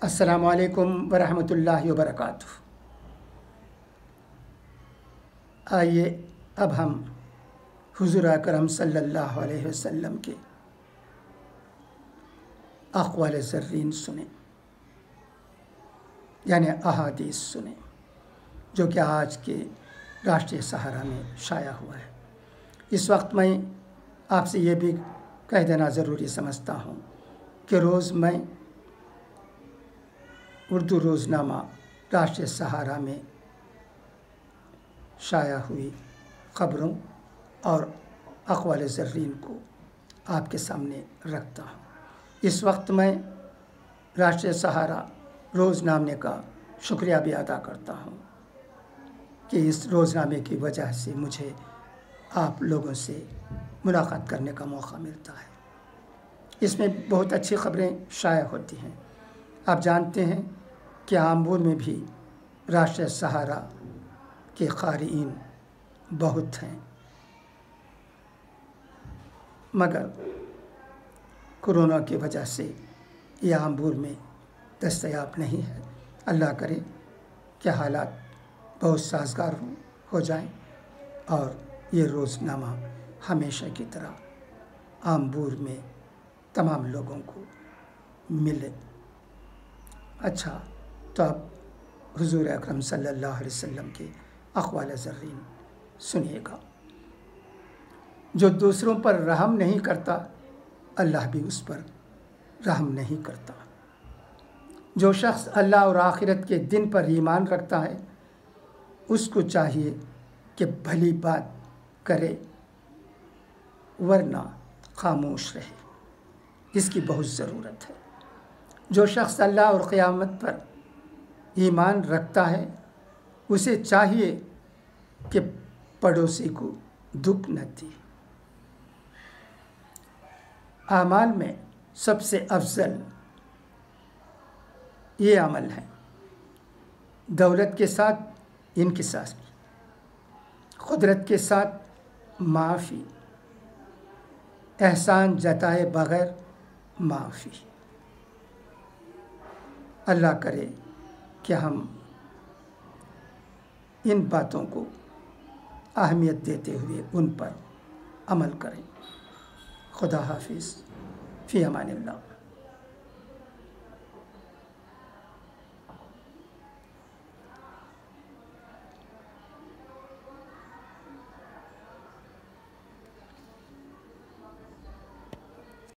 السلام علیکم ورحمۃ اللہ وبرکاتہ۔ آئیے اب ہم حضور اکرم صلی اللہ علیہ وسلم کے اقوال زرین سنیں، یعنی احادیث سنیں، جو کہ آج کے راشٹریہ سہارا میں شائع ہوا ہے۔ اس وقت میں آپ سے یہ بھی کہہ دینا ضروری سمجھتا ہوں کہ روز میں اردو روزنامہ راشٹریہ سہارا میں شائع ہوئی خبروں اور اقوال زرین کو آپ کے سامنے رکھتا ہوں۔ اس وقت میں راشٹریہ سہارا روزنامے کا شکریہ بھی ادا کرتا ہوں کہ اس روزنامے کی وجہ سے مجھے آپ لوگوں سے ملاقات کرنے کا موقع ملتا ہے۔ اس میں بہت اچھی خبریں شائع ہوتی ہیں۔ آپ جانتے ہیں کہ آمبور میں بھی راشٹریہ سہارا کے قارئین بہت ہیں، مگر کورونا کی وجہ سے یہ آمبور میں دستیاب نہیں ہے۔ اللہ کرے کہ حالات بہت سازگار ہو جائیں اور یہ روزنامہ ہمیشہ کی طرح آمبور میں تمام لوگوں کو ملے۔ اچھا، تو اب حضور اکرم صلی اللہ علیہ وسلم کے اقوال زرین سنیے گا۔ جو دوسروں پر رحم نہیں کرتا، اللہ بھی اس پر رحم نہیں کرتا۔ جو شخص اللہ اور آخرت کے دن پر ایمان رکھتا ہے، اس کو چاہیے کہ بھلی بات کرے ورنہ خاموش رہے، اس کی بہت ضرورت ہے۔ جو شخص اللہ اور قیامت پر ایمان رکھتا ہے، اسے چاہیے کہ پڑوسی کو دکھ نہ دے۔ اعمال میں سب سے افضل یہ عمل ہے دولت کے ساتھ انکسار، قدرت کے ساتھ معافی، احسان جتائے بغیر معافی۔ اللہ کرے کہ ہم ان باتوں کو اہمیت دیتے ہوئے ان پر عمل کریں۔ خدا حافظ، فی امان اللہ۔